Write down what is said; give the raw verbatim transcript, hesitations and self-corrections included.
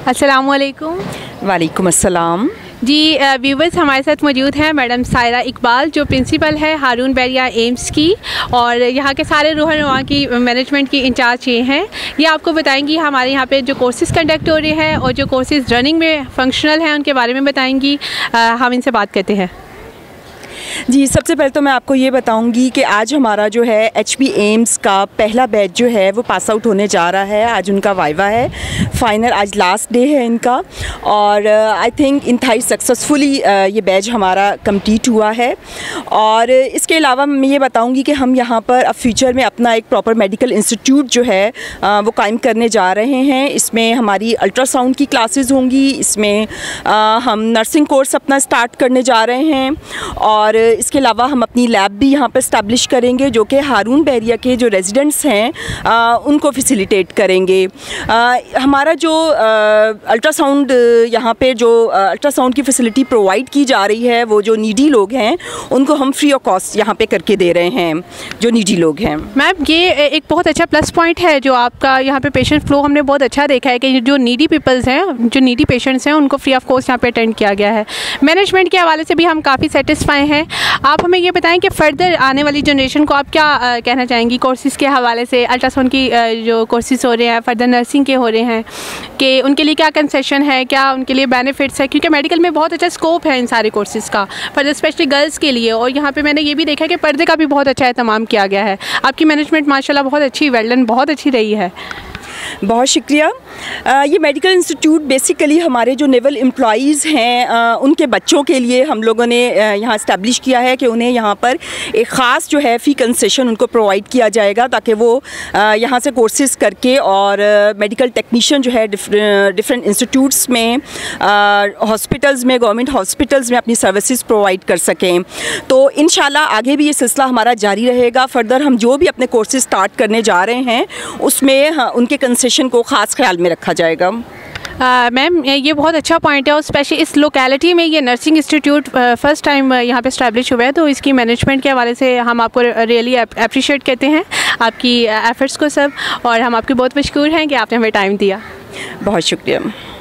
अस्सलामुअलैकुम। वालेकुम अस्सलाम। जी व्यूवर्स, हमारे साथ मौजूद हैं मैडम सायरा इकबाल, जो प्रिंसिपल है हारून बैरिया एम्स की, और यहाँ के सारे रूह रवा की मैनेजमेंट की इंचार्ज ये हैं। ये आपको बताएंगी हमारे यहाँ पे जो कोर्सेज़ कंडक्ट हो रहे हैं और जो कोर्सेज़ रनिंग में फंक्शनल हैं उनके बारे में बताएंगी। हम इनसे बात करते हैं। जी, सबसे पहले तो मैं आपको ये बताऊंगी कि आज हमारा जो है एच पी एम्स का पहला बैच जो है वो पास आउट होने जा रहा है। आज उनका वाइवा है, फाइनल आज लास्ट डे है इनका, और आई थिंक इंतहाई सक्सेसफुली ये बैच हमारा कंप्लीट हुआ है। और इसके अलावा मैं ये बताऊंगी कि हम यहाँ पर अब फ्यूचर में अपना एक प्रॉपर मेडिकल इंस्टीट्यूट जो है आ, वो कायम करने जा रहे हैं। इसमें हमारी अल्ट्रासाउंड की क्लासेस होंगी, इसमें आ, हम नर्सिंग कोर्स अपना स्टार्ट करने जा रहे हैं, और इसके अलावा हम अपनी लैब भी यहाँ पर इस्टेब्लिश करेंगे जो कि हारून बैरिया के जो रेजिडेंट्स हैं आ, उनको फैसिलिटेट करेंगे। आ, हमारा जो अल्ट्रासाउंड यहाँ पे जो अल्ट्रासाउंड की फैसिलिटी प्रोवाइड की जा रही है, वो जो नीडी लोग हैं उनको हम फ्री ऑफ कॉस्ट यहाँ पे करके दे रहे हैं, जो नीडी लोग हैं। मैम, ये एक बहुत अच्छा प्लस पॉइंट है जो आपका यहाँ पे पेशेंट फ्लो हमने बहुत अच्छा देखा है कि जो नीडी पीपल्स हैं, जो नीडी पेशेंट्स हैं, उनको फ्री ऑफ कॉस्ट यहाँ पे अटेंड किया गया है। मैनेजमेंट के हवाले से भी हम काफ़ी सेटिस्फाई हैं। आप हमें ये बताएं कि फ़र्दर आने वाली जनरेशन को आप क्या आ, कहना चाहेंगी कोर्सेज़ के हवाले से? अल्ट्रासाउंड की आ, जो कोर्सेज़ हो रहे हैं, फ़र्दर नर्सिंग के हो रहे हैं, कि उनके लिए क्या कंसेशन है, क्या उनके लिए बेनिफिट्स है? क्योंकि मेडिकल में बहुत अच्छा स्कोप है इन सारे कोर्सेज़ का, फर्दर स्पेशली गर्ल्स के लिए। और यहाँ पे मैंने ये भी देखा कि पर्दे का भी बहुत अच्छा एहतमाम किया गया है। आपकी मैनेजमेंट माशाल्लाह बहुत अच्छी, वेल डन, बहुत अच्छी रही है। बहुत शुक्रिया। ये मेडिकल इंस्टीट्यूट बेसिकली हमारे जो नेवल एम्प्लॉइज़ हैं उनके बच्चों के लिए हम लोगों ने यहाँ इस्टेब्लिश किया है कि उन्हें यहाँ पर एक ख़ास जो है फ़ी कंसेशन उनको प्रोवाइड किया जाएगा, ताकि वो यहाँ से कोर्सेज़ करके और मेडिकल टेक्नीशियन जो है डिफरेंट इंस्टीट्यूट्स में, हॉस्पिटल्स में, गवर्नमेंट हॉस्पिटल्स में अपनी सर्विसेज प्रोवाइड कर सकें। तो इंशाल्लाह आगे भी ये सिलसिला हमारा जारी रहेगा। फर्दर हम जो भी अपने कोर्सेज स्टार्ट करने जा रहे हैं उसमें हाँ, उनके कंसेशन को ख़ास ख्याल में रखा जाएगा। मैम, ये बहुत अच्छा पॉइंट है, और स्पेशली इस लोकेलिटी में ये नर्सिंग इंस्टीट्यूट फ़र्स्ट टाइम यहाँ पे इस्टेब्लिश हुआ है, तो इसकी मैनेजमेंट के हवाले से हम आपको रियली अप्रिशिएट करते हैं आपकी एफ़र्ट्स को सब, और हम आपके बहुत मशकूर हैं कि आपने हमें टाइम दिया। बहुत शुक्रिया।